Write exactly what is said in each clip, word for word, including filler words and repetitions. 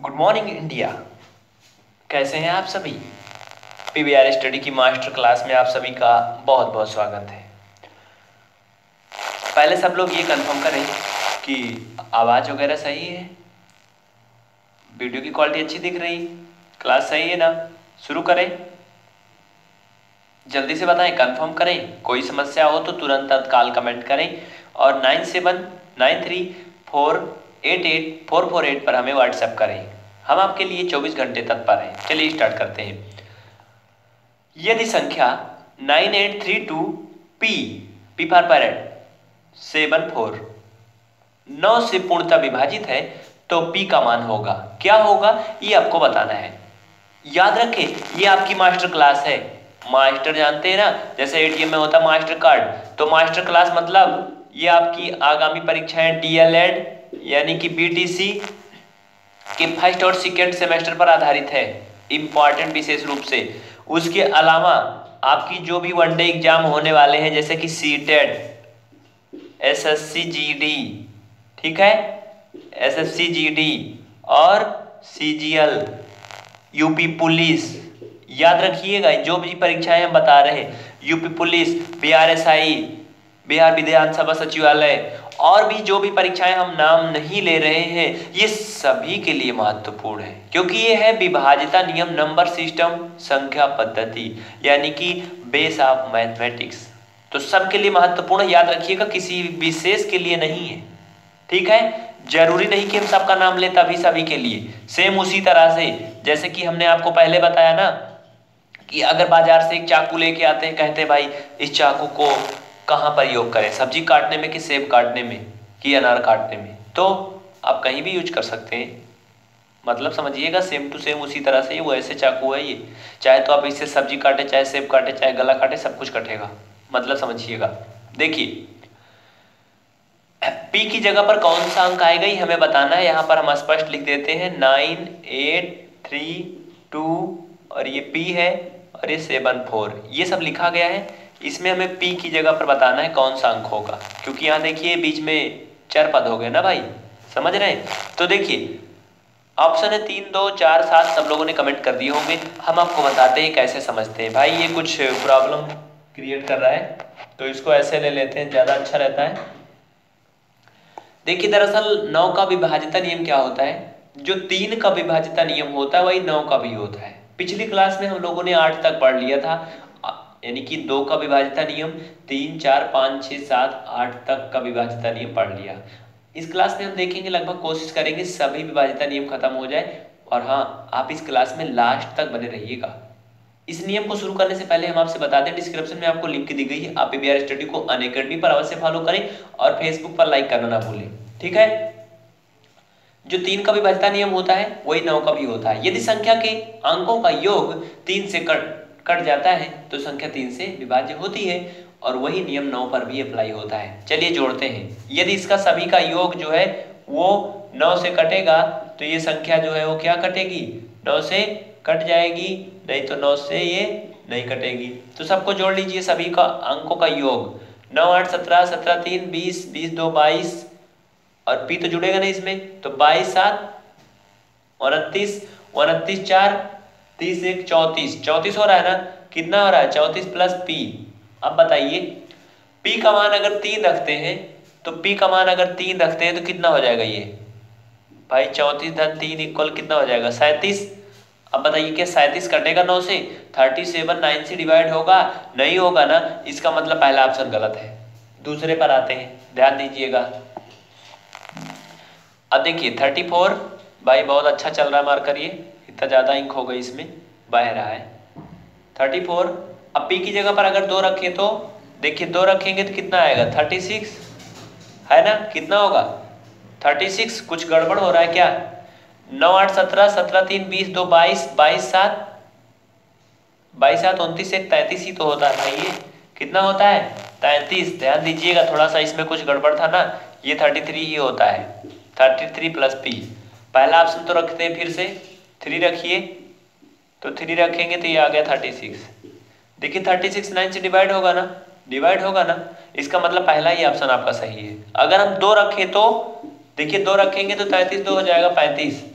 Good morning India. कैसे हैं आप सभी? पीवीआर स्टडी की मास्टर क्लास में आप सभी का बहुत बहुत स्वागत है। पहले सब लोग ये कंफर्म करें कि आवाज़ वगैरह सही है, वीडियो की क्वालिटी अच्छी दिख रही, क्लास सही है ना? शुरू करें, जल्दी से बताएं, कंफर्म करें। कोई समस्या हो तो तुरंत तत्काल कमेंट करें और nine seven nine three four eight eight four four eight पर हमें व्हाट्सएप करें। हम आपके लिए चौबीस घंटे तत्पर हैं। चलिए स्टार्ट करते हैं। यदि संख्या nine eight three two P P four पैरेट सेवन फोर नौ से पूर्णतः विभाजित है तो पी का मान होगा। क्या होगा ये आपको बताना है। याद रखें ये आपकी मास्टर क्लास है। मास्टर जानते हैं ना, जैसे एटीएम में होता मास्टर कार्ड, तो मास्टर क्लास मतलब ये आपकी आगामी परीक्षाएं डीएलएड यानी कि बीटीसी के फर्स्ट और सेकेंड सेमेस्टर पर आधारित है, इंपॉर्टेंट विशेष रूप से। उसके अलावा आपकी जो भी वनडे एग्जाम होने वाले हैं जैसे कि सीटेट, एसएससी जीडी, ठीक है, एसएससी जीडी और सीजीएल, यूपी पुलिस, याद रखिएगा जो भी परीक्षाएं हम बता रहे हैं, यूपी पुलिस, बीआरएसआई, बिहार विधानसभा सचिवालय और भी जो भी परीक्षाएं हम नाम नहीं ले रहे हैं, ये सभी के लिए महत्वपूर्ण है क्योंकि ये है विभाज्यता नियम, नंबर सिस्टम, संख्या पद्धति यानी कि बेस ऑफ मैथमेटिक्स। तो सबके लिए महत्वपूर्ण, याद रखिएगा, किसी विशेष के लिए नहीं है, ठीक है। जरूरी नहीं कि हम सबका नाम लें तभी सभी के लिए। सेम उसी तरह से जैसे कि हमने आपको पहले बताया ना कि अगर बाजार से एक चाकू लेके आते हैं, कहते हैं भाई इस चाकू को कहाँ पर योग करें, सब्जी काटने में कि सेब काटने में कि अनार काटने में, तो आप कहीं भी यूज कर सकते हैं। मतलब समझिएगा सेम टू सेम उसी तरह से वो ऐसे चाकू है ये, चाहे तो आप इससे सब्जी काटे, चाहे सेब काटे, चाहे गला काटे, सब कुछ कटेगा। मतलब समझिएगा। देखिए पी की जगह पर कौन सा अंक आएगा ये हमें बताना है। यहाँ पर हम स्पष्ट लिख देते हैं नाइन एट थ्री टू और ये पी है और ये सेवन फोर, ये सब लिखा गया है। इसमें हमें पी की जगह पर बताना है कौन सा अंक होगा, क्योंकि यहाँ देखिए बीच में चार पद हो गए ना भाई, समझ रहे हैं। तो देखिए ऑप्शन है तीन दो चार सात, सब लोगों ने कमेंट कर दिए होंगे। हम आपको बताते हैं कैसे समझते हैं। भाई ये कुछ प्रॉब्लम क्रिएट कर रहा है तो इसको ऐसे ले लेते हैं, ज़्यादा अच्छा रहता है। देखिए दरअसल नौ का विभाज्यता नियम क्या होता है, जो तीन का विभाज्यता नियम होता है वही नौ का भी होता है। पिछली क्लास में हम लोगों ने आठ तक पढ़ लिया था, यानी कि दो का विभाज्यता नियम, तीन चार पाँच छः सात आठ तक का विभाज्यता नियम पढ़ लिया। इस क्लास में हम देखेंगे, लगभग कोशिश करेंगे सभी विभाज्यता नियम खत्म हो जाए। और हाँ, आप इस क्लास में लास्ट तक बने रहिएगा। इस नियम को शुरू करने से पहले हम आपसे बता दें, डिस्क्रिप्शन में आपको लिंक दी गई है, आप पीवीआर स्टडी को अनअकैडमी पर अवश्य फॉलो करें और फेसबुक पर लाइक करना ना भूलें, ठीक है। जो तीन का विभाज्यता नियम होता है वही नौ का भी होता है। यदि संख्या के अंकों का योग तीन से कट कट जाता है तो संख्या तीन से विभाज्य होती है और वही नियम नौ पर भी अप्लाई होता है। चलिए जोड़ते हैं। यदि इसका सभी का योग जो है वो नौ से कटेगा तो ये संख्या जो है वो क्या कटेगी, नौ से कट जाएगी, नहीं तो नौ से ये नहीं कटेगी। तो सबको जोड़ लीजिए, सभी का अंकों का योग, नौ आठ सत्रह, सत्रह तीन बीस, बीस दो बाईस और पी तो जुड़ेगा नहीं इसमें, तो बाईस सात उनतीस, उनतीस चार तीस एक चौंतीस, चौंतीस हो रहा है ना, कितना हो रहा है, चौंतीस प्लस पी। अब बताइए पी का मान अगर तीन रखते हैं तो पी का मान अगर तीन रखते हैं तो कितना हो जाएगा ये भाई, चौंतीस धन तीन इक्वल कितना हो जाएगा, सैंतीस। अब बताइए क्या सैंतीस कटेगा नौ से, थर्टी सेवन नाइन से डिवाइड होगा, नहीं होगा ना, इसका मतलब पहला ऑप्शन गलत है। दूसरे पर आते हैं, ध्यान दीजिएगा। अब देखिए थर्टी फोर, भाई बहुत अच्छा चल रहा है मार्कर, ये इतना ज़्यादा इंक हो गई इसमें, बह रहा है थर्टी फोर। अब पी की जगह पर अगर दो रखें तो देखिए दो रखेंगे तो कितना आएगा, थर्टी सिक्स है ना, कितना होगा थर्टी सिक्स। कुछ गड़बड़ हो रहा है क्या, नौ आठ सत्रह, सत्रह तीन बीस, दो बाईस, बाईस सात बाईस सात उनतीस, एक तैंतीस ही तो होता है भाई, ये कितना होता है तैंतीस। ध्यान दीजिएगा थोड़ा सा इसमें कुछ गड़बड़ था ना, ये थर्टी थ्री ही होता है, थर्टी थ्री प्लस पी। पहला ऑप्शन तो रखते हैं, फिर से थ्री रखिए, तो थ्री रखेंगे तो ये आ गया थर्टी सिक्स। देखिए थर्टी सिक्स नाइन से डिवाइड होगा ना, डिवाइड होगा ना, इसका मतलब पहला ही ऑप्शन आपका सही है। अगर हम दो रखें तो देखिए दो रखेंगे तो तैंतीस दो हो जाएगा पैंतीस,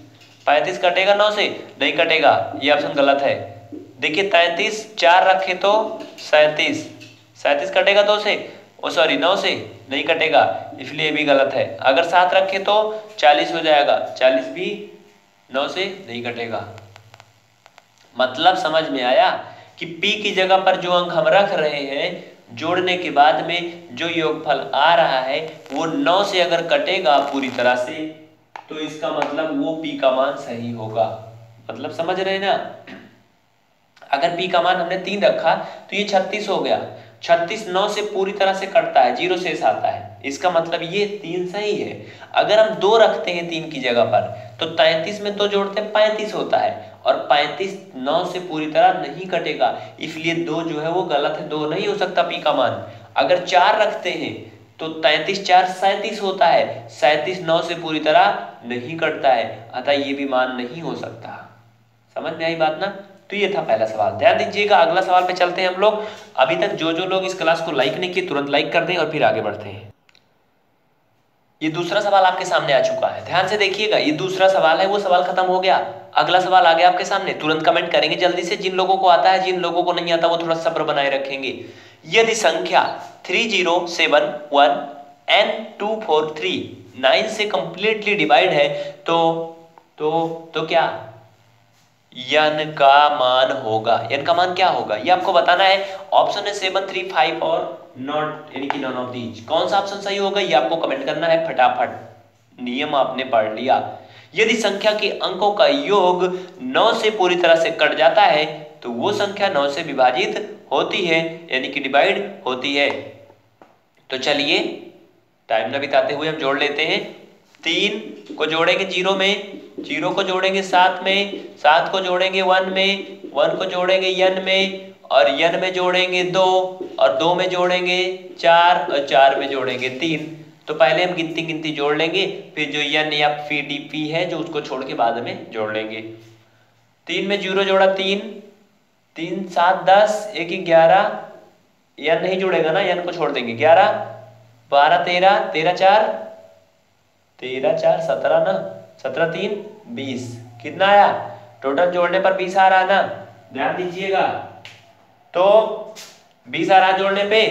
पैंतीस कटेगा नौ से? नहीं कटेगा, ये ऑप्शन गलत है। देखिए तैंतीस चार रखे तो सैंतीस, सैंतीस कटेगा दो से, ओ सॉरी नौ से? नहीं कटेगा, इसलिए ये भी गलत है। अगर सात रखे तो चालीस हो जाएगा, चालीस भी नौ से नहीं कटेगा। मतलब समझ में आया कि P की जगह पर जो अंक हम रख रहे हैं, जोड़ने के बाद में जो योगफल आ रहा है वो नौ से अगर कटेगा पूरी तरह से, तो इसका मतलब वो P का मान सही होगा। मतलब समझ रहे हैं ना? अगर P का मान हमने तीन रखा तो ये छत्तीस हो गया, छत्तीस नौ से पूरी तरह से कटता है, जीरो शेष आता है, इसका मतलब ये तीन सही है। अगर हम दो रखते हैं तीन की जगह पर तो तैंतीस में दो जोड़ते हैं पैंतीस होता है, और पैंतीस नौ से पूरी तरह नहीं कटेगा, इसलिए दो जो है वो गलत है, दो नहीं हो सकता P का मान। अगर चार रखते हैं तो तैंतीस चार सैंतीस होता है, सैंतीस नौ से पूरी तरह नहीं कटता है, अतः ये भी मान नहीं हो सकता। समझ में आई बात ना? तो ये था पहला सवाल, ध्यान दीजिएगा। अगला सवाल पे चलते हैं हम लोग। अभी तक जो जो लोग इस क्लास को लाइक नहीं किए तुरंत लाइक कर दें और फिर आगे बढ़ते हैं। ये दूसरा सवाल आपके सामने आ चुका है, ध्यान से देखिएगा। ये दूसरा सवाल है, वो सवाल खत्म हो गया, अगला सवाल आ गया आपके सामने। तुरंत कमेंट करेंगे जल्दी से, जिन लोगों को आता है, जिन लोगों को नहीं आता वो थोड़ा सब्र बनाए रखेंगे। यदि संख्या three zero seven one N two four three nine से कंप्लीटली डिवाइड है तो तो तो क्या n का मान होगा? n का मान क्या होगा ये आपको बताना है। ऑप्शन है सेवन थ्री फाइव और नॉट, यानी कि नॉन ऑफ दीज। कौन सा ऑप्शन सही होगा ये आपको कमेंट करना है फटाफट। नियम आपने पढ़ लिया। यदि संख्या के अंकों का योग नौ से पूरी तरह से कट जाता है तो वो संख्या नौ से विभाजित होती है, यानी कि डिवाइड होती है। तो चलिए टाइम न बिताते हुए हम जोड़ लेते हैं। तीन को जोड़ेंगे जीरो में, जीरो को जोड़ेंगे सात में, सात को जोड़ेंगे वन में, वन को जोड़ेंगे यन में, और यन में जोड़ेंगे दो, और दो में जोड़ेंगे चार, और चार में जोड़ेंगे तीन। तो पहले हम गिनती गिनती जोड़ लेंगे, फिर जो यन या फी डी पी है जो उसको छोड़ के बाद में जोड़ लेंगे। तीन में जीरो जोड़ा तीन, तीन सात दस, एक ग्यारह, यन नहीं जुड़ेगा ना, यन को छोड़ देंगे, ग्यारह बारह तेरह, तेरह चार तेरह चार सत्रह ना, सत्रह तीन बीस। कितना आया? टोटल जोड़ने पर बीस आ रहा ना, ध्यान दीजिएगा। तो बीस आ रहा जोड़ने पे,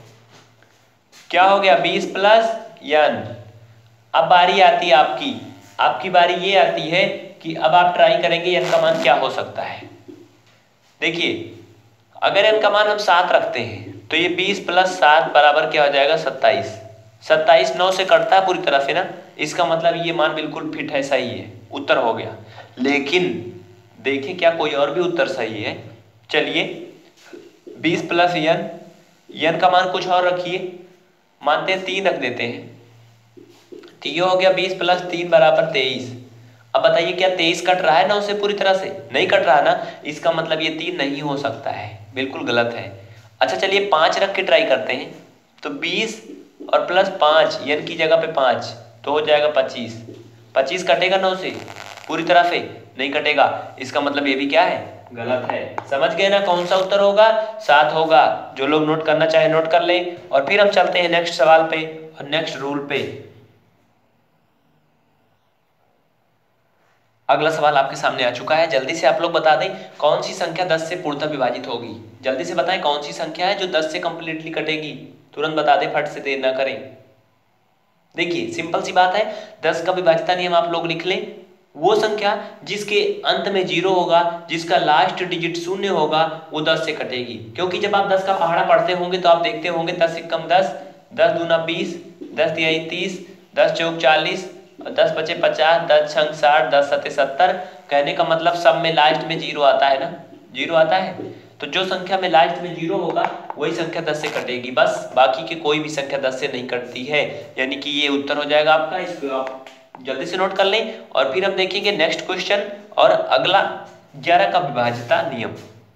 क्या हो गया? बीस प्लस यन। अब बारी आती है आपकी, आपकी बारी ये आती है कि अब आप ट्राई करेंगे यन का मान क्या हो सकता है। देखिए अगर यन का मान हम सात रखते हैं तो ये बीस प्लस सात बराबर क्या हो जाएगा? सत्ताईस। सत्ताईस नौ से कटता है पूरी तरह से ना, इसका मतलब ये मान बिल्कुल फिट है, सही है, उत्तर हो गया। लेकिन देखिए क्या कोई और भी उत्तर सही है? चलिए बीस प्लस यन, यन का मान कुछ और रखिए, मानते हैं तीन रख देते हैं, तो ये हो गया बीस प्लस तीन बराबर तेईस। अब बताइए क्या तेईस कट रहा है नौ से पूरी तरह से? नहीं कट रहा ना, इसका मतलब ये तीन नहीं हो सकता है, बिल्कुल गलत है। अच्छा चलिए पाँच रख के ट्राई करते हैं, तो बीस और प्लस पाँच, यन की जगह पे पाँच, तो हो जाएगा पच्चीस। पच्चीस कटेगा नौ से पूरी तरह से? नहीं कटेगा, इसका मतलब ये भी क्या है? गलत है। समझ गए ना कौन सा उत्तर होगा? सात होगा। जो लोग नोट करना चाहे नोट कर लें, और फिर हम चलते हैं नेक्स्ट सवाल पे और नेक्स्ट रूल पे। अगला सवाल आपके सामने आ चुका है, जल्दी से आप लोग बता दें कौन सी संख्या दस से पूर्णतः विभाजित होगी। जल्दी से बताएं कौन सी संख्या है जो दस से कंप्लीटली कटेगी, तुरंत बता दें, फट से देर ना करें। देखिए सिंपल सी बात है, दस का विभाज्यता नियम आप लोग लिख लें। वो संख्या जिसके अंत में जीरो होगा, जिसका लास्ट डिजिट शून्य होगा, वो दस से कटेगी। क्योंकि जब आप दस का पहाड़ा पढ़ते होंगे तो आप देखते होंगे दस से कम दस, दस दूना बीस, दस तिहाई तीस, दस चौक चालीस, दस पचे पचास, दस छंग साठ, दस सत्ते सत्तर। कहने का मतलब सब में लास्ट में जीरो आता है ना, जीरो आता है। तो जो संख्या में लास्ट में जीरो होगा वही संख्या दस से कटेगी, बस। बाकी की कोई भी संख्या दस से नहीं कटती है, यानी कि ये उत्तर हो जाएगा आपका। इसको आप जल्दी से नोट कर लें और फिर हम देखेंगे नेक्स्ट क्वेश्चन और अगला ग्यारह का विभाज्यता नियम।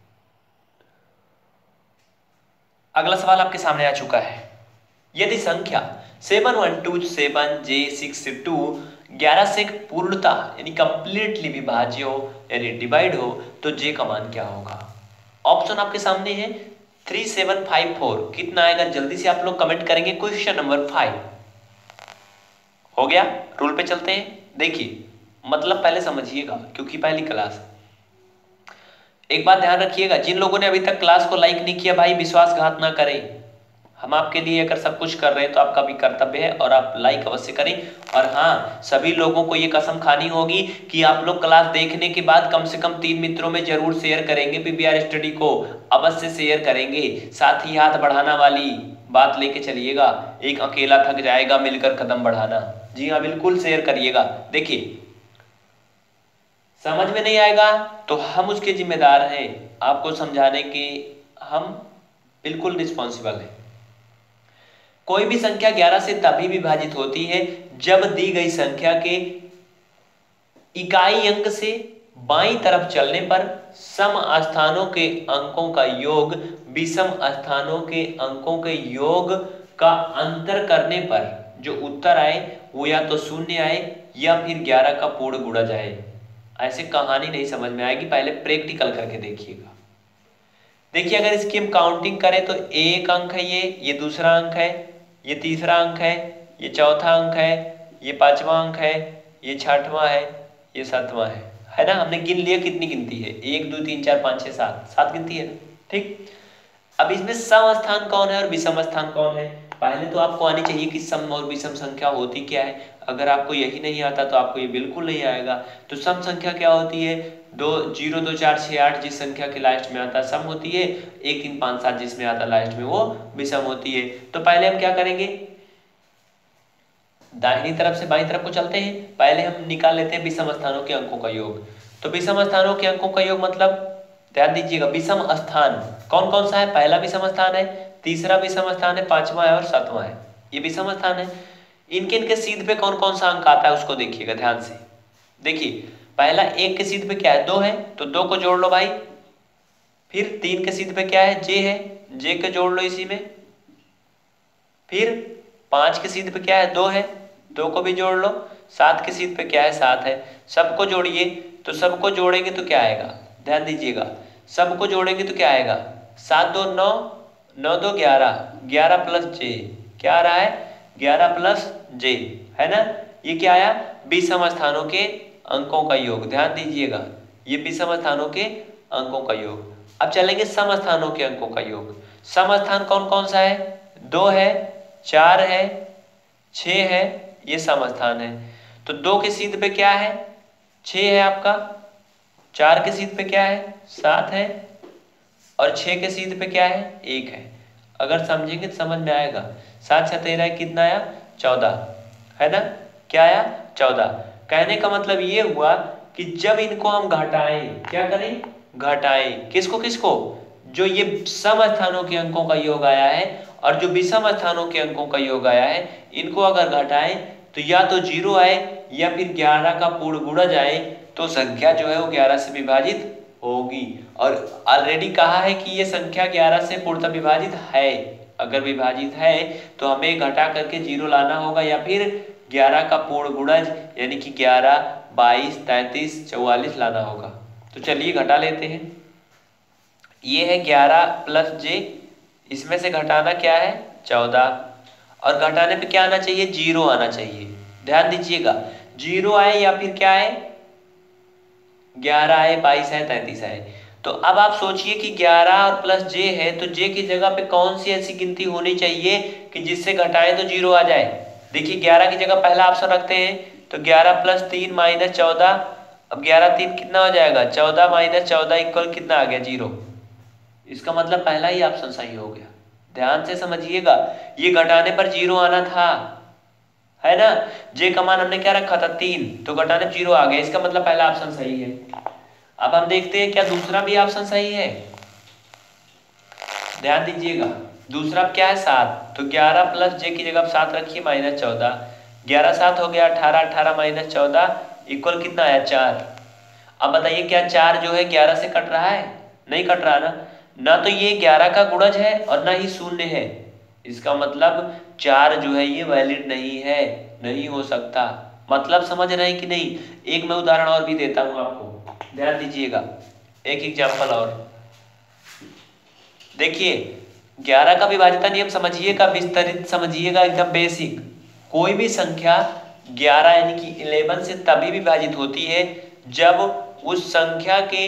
अगला सवाल आपके सामने आ चुका है, यदि संख्या seven one two seven J six two ग्यारह से पूर्णतः यानी कंप्लीटली विभाज्य हो यानी डिवाइड हो तो जे का मान क्या होगा। ऑप्शन आपके सामने है थ्री सेवन फाइव फोर। कितना आएगा जल्दी से आप लोग कमेंट करेंगे। क्वेश्चन नंबर फाइव हो गया। रूल पे चलते हैं। देखिए मतलब पहले समझिएगा क्योंकि पहली क्लास। एक बात ध्यान रखिएगा, जिन लोगों ने अभी तक क्लास को लाइक नहीं किया भाई विश्वासघात ना करें। हम आपके लिए अगर सब कुछ कर रहे हैं तो आपका भी कर्तव्य है और आप लाइक अवश्य करें। और हाँ, सभी लोगों को ये कसम खानी होगी कि आप लोग क्लास देखने के बाद कम से कम तीन मित्रों में जरूर शेयर करेंगे, पीबीआर स्टडी को अवश्य शेयर करेंगे। साथ ही हाथ बढ़ाना वाली बात लेके चलिएगा, एक अकेला थक जाएगा मिलकर कदम बढ़ाना। जी हाँ, बिल्कुल शेयर करिएगा। देखिए, समझ में नहीं आएगा तो हम उसके जिम्मेदार हैं, आपको समझाने के हम बिल्कुल रिस्पॉन्सिबल हैं। कोई भी संख्या ग्यारह से तभी विभाजित होती है जब दी गई संख्या के इकाई अंक से बाईं तरफ चलने पर सम स्थानों के अंकों का योग विषम स्थानों के अंकों के योग का अंतर करने पर जो उत्तर आए वो या तो शून्य आए या फिर ग्यारह का पूर्ण गुणा जाए। ऐसे कहानी नहीं समझ में आएगी, पहले प्रैक्टिकल करके देखिएगा। देखिए, अगर इसकी हम काउंटिंग करें तो एक अंक है, ये ये दूसरा अंक है, ये तीसरा अंक है, ये चौथा अंक है, ये पांचवा अंक है, ये छठवां है, ये सातवां है, है ना। हमने गिन लिया कितनी गिनती है, एक दो तीन चार पाँच छः सात, सात गिनती है ना। ठीक, अब इसमें सम स्थान कौन है और विषम स्थान कौन है। पहले तो आपको आनी चाहिए कि सम और विषम संख्या होती क्या है। अगर आपको यही नहीं आता तो आपको ये बिल्कुल नहीं आएगा। तो सम संख्या क्या होती है, दो जीरो दो चार छः आठ जिस संख्या के लास्ट में आता है सम होती है, एक तीन पाँच सात जिसमें आता लास्ट में वो विषम होती है। तो पहले हम क्या करेंगे, दाहिनी तरफ से बाईं तरफ को चलते हैं। पहले हम निकाल लेते हैं विषम स्थानों के अंकों का योग। तो विषम स्थानों के अंकों का योग मतलब ध्यान दीजिएगा, विषम स्थान कौन कौन सा है, पहला विषम स्थान है, तीसरा विषम स्थान है, पांचवा है और सातवां है, ये विषम स्थान है। इनके इनके सीध पे कौन कौन सा अंक आता है उसको देखिएगा ध्यान से। देखिए, पहला एक के सीध पे क्या है, दो है, तो दो को जोड़ लो भाई। फिर तीन के सीध पे क्या है, जे है, जे के जोड़ लो इसी में। फिर पांच के सीध पे क्या है, दो है, दो को भी जोड़ लो। सात के सीध पे क्या है, सात है, सबको जोड़िए। तो सबको जोड़ेंगे तो क्या आएगा, ध्यान दीजिएगा, सबको जोड़ेंगे तो क्या आएगा, सात दो नौ, नौ दो ग्यारह, ग्यारह प्लस जे, क्या आ रहा है, ग्यारह प्लस जे, है ना। ये क्या आया, विषम स्थानों के अंकों का योग। ध्यान दीजिएगा, ये विषम स्थानों के अंकों का योग। अब चलेंगे सम स्थानों के अंकों का योग। सम स्थान कौन कौन सा है, दो है, चार है, छः है, ये सम स्थान है। तो दो के सीध पे क्या है, छः है आपका, चार के सीध पे क्या है, सात है, और छः के सीध पे क्या है, एक है। अगर समझेंगे तो समझ में आएगा। सात छः तेरह कितना आया, चौदह, है ना। क्या आया, चौदह। कहने का मतलब ये हुआ कि जब इनको हम घटाएं, क्या करें, घटाएं, किसको किसको, जो ये सम स्थानों के अंकों का योग आया है और जो विषम स्थानों के अंकों का योग आया है, इनको अगर घटाएं तो या तो जीरो आए या फिर ग्यारह का पूर्ण गुणा जाए, तो संख्या जो है वो ग्यारह से विभाजित होगी। और ऑलरेडी कहा है कि ये संख्या ग्यारह से पूर्णतः विभाजित है। अगर विभाजित है तो हमें घटा करके जीरो लाना होगा या फिर ग्यारह का पूर्ण गुणज यानी कि ग्यारह, बाईस, तैंतीस, चौवालीस लाना होगा। तो चलिए घटा लेते हैं। ये है ग्यारह प्लस जे, इसमें से घटाना क्या है, चौदह, और घटाने पे क्या आना चाहिए, जीरो आना चाहिए। ध्यान दीजिएगा, जीरो आए या फिर क्या आए, ग्यारह आए, बाईस आए, तैंतीस आए। तो अब आप सोचिए कि ग्यारह और प्लस जे है, तो जे की जगह पे कौन सी ऐसी गिनती होनी चाहिए कि जिससे घटाएं तो जीरो आ जाए। देखिए, ग्यारह की जगह पहला ऑप्शन रखते हैं, तो ग्यारह प्लस तीन माइनस चौदह, अब ग्यारह तीन कितना हो जाएगा, चौदह माइनस चौदह इक्वल कितना आ गया, जीरो। इसका मतलब पहला ही ऑप्शन सही हो गया। ध्यान से समझिएगा, ये घटाने पर जीरो आना था, है ना। जे का मान हमने क्या रखा था, तीन, तो घटाने पर जीरो आ गया, इसका मतलब पहला ऑप्शन सही है। अब हम देखते हैं क्या दूसरा भी ऑप्शन सही है। ध्यान दीजिएगा, दूसरा क्या है, सात, तो ग्यारह प्लस जे की जगह सात रखिए माइनस चौदह, ग्यारह सात हो गया अठारह, अठारह माइनस चौदह इक्वल कितना आया, चार। अब बताइए क्या चार जो है ग्यारह से कट रहा है, नहीं कट रहा ना, ना तो ये ग्यारह का गुणज है और ना ही शून्य है। इसका मतलब चार जो है ये वैलिड नहीं है, नहीं हो सकता। मतलब समझ रहे हैं कि नहीं। एक मैं उदाहरण और भी देता हूं आपको, ध्यान दीजिएगा, एक एग्जाम्पल और देखिए। ग्यारह का विभाज्यता नियम समझिएगा, विस्तारित समझिएगा, एकदम बेसिक। कोई भी संख्या ग्यारह यानी कि इलेवन से तभी विभाजित होती है जब उस संख्या के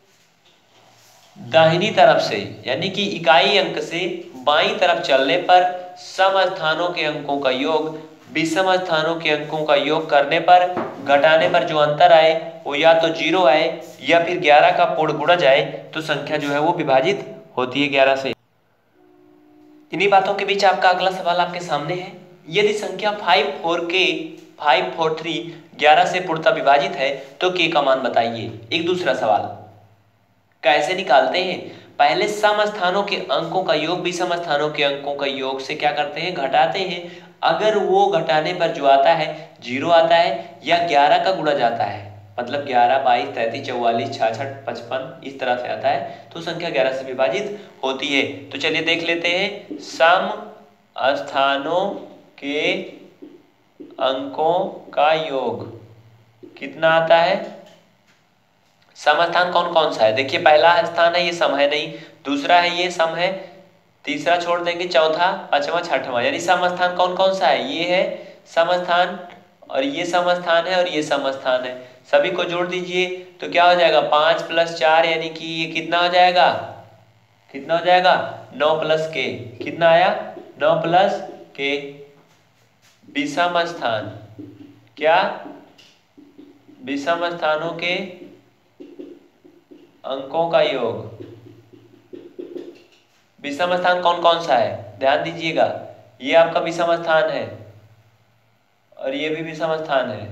दाहिनी तरफ से यानी कि इकाई अंक से बाईं तरफ चलने पर सम स्थानों के अंकों का योग विषम स्थानों के अंकों का योग करने पर घटाने पर जो अंतर आए वो या तो जीरो आए या फिर ग्यारह का पूर्ण गुणज आए तो संख्या जो है वो विभाजित होती है ग्यारह से। इन्हीं बातों के बीच आपका अगला सवाल आपके सामने है। यदि संख्या फाइव फोर के फाइव फोर थ्री ग्यारह से पूर्णतः विभाजित है तो के का मान बताइए। एक दूसरा सवाल कैसे निकालते हैं? पहले सम स्थानों के अंकों का योग विषम स्थानों के अंकों का योग से क्या करते हैं? घटाते हैं। अगर वो घटाने पर जो आता है जीरो आता है या ग्यारह का गुणा जाता है, मतलब ग्यारह बाईस तैंतीस चौवालीस छियासठ पचपन इस तरह से आता है तो संख्या ग्यारह से विभाजित होती है। तो चलिए देख लेते हैं। सम स्थानों के अंकों का योग कितना आता है? सम स्थान कौन कौन सा है? देखिए पहला स्थान है ये सम है नहीं, दूसरा है ये सम है, तीसरा छोड़ देंगे, चौथा पांचवा छठवां, यानी सम स्थान कौन कौन सा है? ये है सम स्थान और ये सम स्थान है और ये सम स्थान है। सभी को जोड़ दीजिए तो क्या हो जाएगा? पांच प्लस चार यानी कि ये कितना हो जाएगा? कितना हो जाएगा? नौ प्लस के। कितना आया? नौ प्लस के। विषम स्थान क्या? विषम स्थानों के अंकों का योग। विषम स्थान कौन कौन सा है? ध्यान दीजिएगा, ये आपका विषम स्थान है और ये भी विषम स्थान है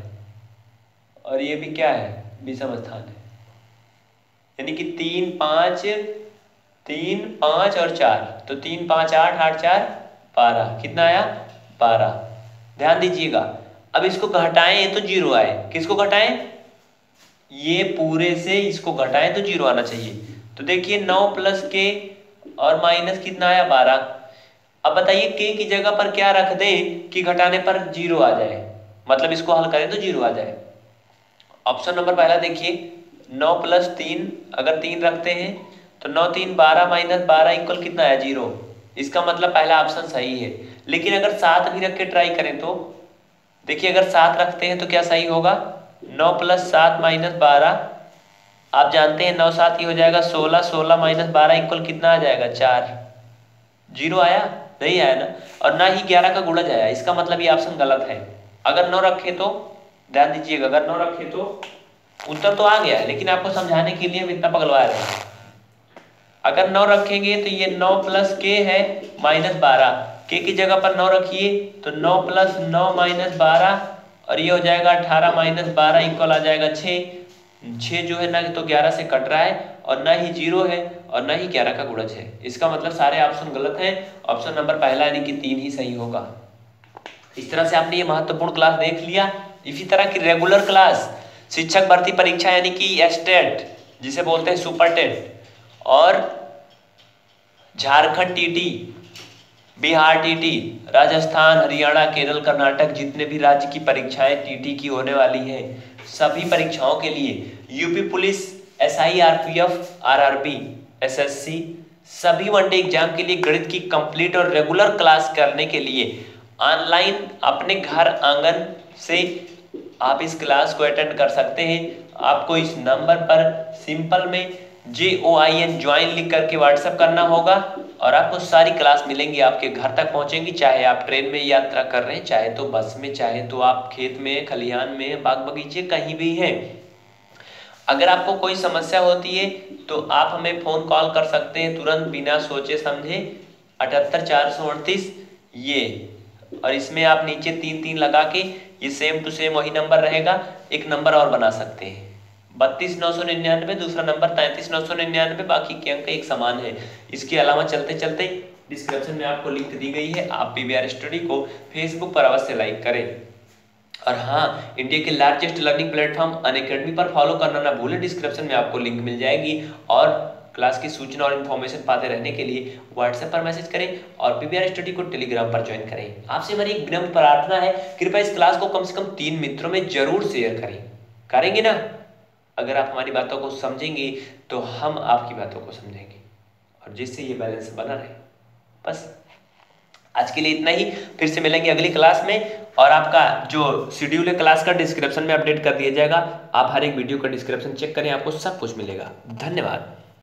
और ये भी क्या है? विषम स्थान है। यानी कि तीन पांच तीन पांच और चार, तो तीन पांच आठ आठ चार बारह। कितना आया? बारह। ध्यान दीजिएगा, अब इसको घटाएं तो जीरो आए। किसको घटाएं? ये पूरे से इसको घटाएं तो जीरो आना चाहिए। तो देखिए नौ प्लस के और माइनस कितना आया? बारह। अब बताइए के की जगह पर क्या रख दें कि घटाने पर जीरो आ जाए, मतलब इसको हल करें तो जीरो आ जाए। ऑप्शन नंबर पहला देखिए, नौ प्लस तीन, अगर तीन रखते हैं तो नौ तीन बारह माइनस बारह इक्वल कितना है? जीरो। इसका मतलब पहला ऑप्शन सही है। लेकिन अगर सात भी रख के ट्राई करें तो देखिए, अगर सात रखते हैं तो क्या सही होगा? नौ प्लस सात माइनस बारह, आप जानते हैं नौ सात ही हो जाएगा सोलह, सोलह माइनस बारह इक्वल कितना आ जाएगा? चार। जीरो आया? नहीं आया ना। और ना ही ग्यारह का गुणज आया, इसका मतलब ये ऑप्शन गलत है। अगर नौ रखे तो ध्यान दीजिएगा, अगर नौ रखे तो उत्तर तो आ गया है, लेकिन आपको समझाने के लिए हम इतना पगलवा रहे हैं। अगर नौ रखेंगे तो ये नौ प्लस के है माइनस बारह, के की जगह पर नौ रखिए तो नौ प्लस नौ माइनस बारह और ये हो जाएगा अठारह माइनस बारह इक्वल आ जाएगा छः। छः जो है ना तो ग्यारह से कट रहा है और ना ही जीरो है और ना ही ग्यारह का गुणज है। इसका मतलब सारे ऑप्शन गलत हैं। ऑप्शन नंबर पहला यानी कि तीन ही सही होगा। इस तरह से आपने ये महत्वपूर्ण क्लास देख लिया। इसी तरह की रेगुलर क्लास, शिक्षक भर्ती परीक्षा यानी कि एस्टेट जिसे बोलते हैं सुपर टेट, और झारखंड टीटी, बिहार टीटी, राजस्थान, हरियाणा, केरल, कर्नाटक, जितने भी राज्य की परीक्षाएं टीटी की होने वाली हैं, सभी परीक्षाओं के लिए UP police, SI, RPF, RRB, SSC, सभी वनडे एग्जाम के लिए गणित की कंप्लीट और रेगुलर क्लास करने के लिए ऑनलाइन अपने घर आंगन से आप इस क्लास को अटेंड कर सकते हैं। आपको इस नंबर पर सिंपल में जे ओ आई एन ज्वाइन लिख करके व्हाट्सएप करना होगा और आपको सारी क्लास मिलेंगी, आपके घर तक पहुंचेंगी। चाहे आप ट्रेन में यात्रा कर रहे हैं, चाहे तो बस में, चाहे तो आप खेत में, खलिहान में, बाग बगीचे कहीं भी हैं। अगर आपको कोई समस्या होती है तो आप हमें फोन कॉल कर सकते हैं तुरंत बिना सोचे समझे, अठहत्तर चार सौ अड़तीस ये, और इसमें आप नीचे तीन तीन लगा के, ये सेम टू सेम वही नंबर रहेगा, एक नंबर और बना सकते हैं बत्तीस नौ सौ निन्यानवे, दूसरा नंबर तैंतीस नौ सौ निन्यानवे, बाकी के अंक एक समान है। इसके अलावा चलते चलते डिस्क्रिप्शन में आपको लिंक दी गई है, आप पीवीआर स्टडी को फेसबुक पर अवश्य लाइक करें। और हाँ, इंडिया के लार्जेस्ट लर्निंग प्लेटफॉर्म अनअकैडमी पर फॉलो करना ना भूलें, डिस्क्रिप्शन में आपको लिंक मिल जाएगी। और क्लास की सूचना और इन्फॉर्मेशन पाते रहने के लिए व्हाट्सएप पर मैसेज करें और पीवीआर स्टडी को टेलीग्राम पर ज्वाइन करें। आपसे हमारी एक विनम्र प्रार्थना है, कृपया इस क्लास को कम से कम तीन मित्रों में जरूर शेयर करें। करेंगे ना? अगर आप हमारी बातों को समझेंगे तो हम आपकी बातों को समझेंगे, और जिससे ये बैलेंस बना रहे। बस आज के लिए इतना ही, फिर से मिलेंगे अगली क्लास में। और आपका जो शेड्यूल है क्लास का डिस्क्रिप्शन में अपडेट कर दिया जाएगा, आप हर एक वीडियो का डिस्क्रिप्शन चेक करें, आपको सब कुछ मिलेगा। धन्यवाद।